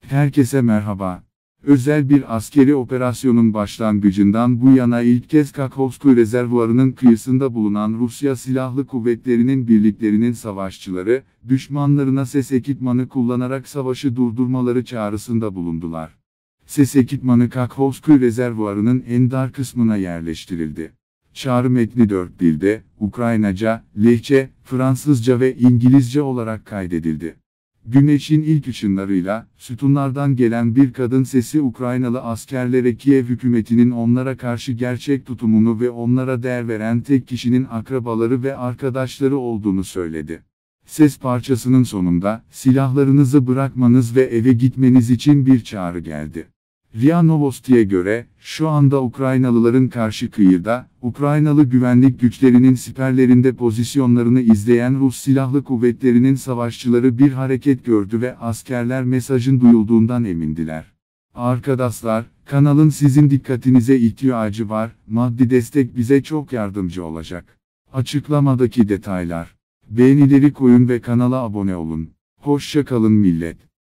Herkese merhaba. Özel bir askeri operasyonun başlangıcından bu yana ilk kez Kakhovskoy rezervuarının kıyısında bulunan Rusya Silahlı Kuvvetleri'nin birliklerinin savaşçıları, düşmanlarına ses ekipmanı kullanarak savaşı durdurmaları çağrısında bulundular. Ses ekipmanı Kakhovskoy rezervuarının en dar kısmına yerleştirildi. Çağrı metni 4 dilde, Ukraynaca, Lehçe, Fransızca ve İngilizce olarak kaydedildi. Güneşin ilk ışınlarıyla, sütunlardan gelen bir kadın sesi Ukraynalı askerlere Kiev hükümetinin onlara karşı gerçek tutumunu ve onlara değer veren tek kişinin akrabaları ve arkadaşları olduğunu söyledi. Ses parçasının sonunda, silahlarınızı bırakmanız ve eve gitmeniz için bir çağrı geldi. RIA Novosti'ye göre, şu anda Ukraynalıların karşı kıyıda, Ukraynalı güvenlik güçlerinin siperlerinde pozisyonlarını izleyen Rus Silahlı Kuvvetleri'nin savaşçıları bir hareket gördü ve askerler mesajın duyulduğundan emindiler. Arkadaşlar, kanalın sizin dikkatinize ihtiyacı var, maddi destek bize çok yardımcı olacak. Açıklamadaki detaylar. Beğenileri koyun ve kanala abone olun. Hoşça kalın millet.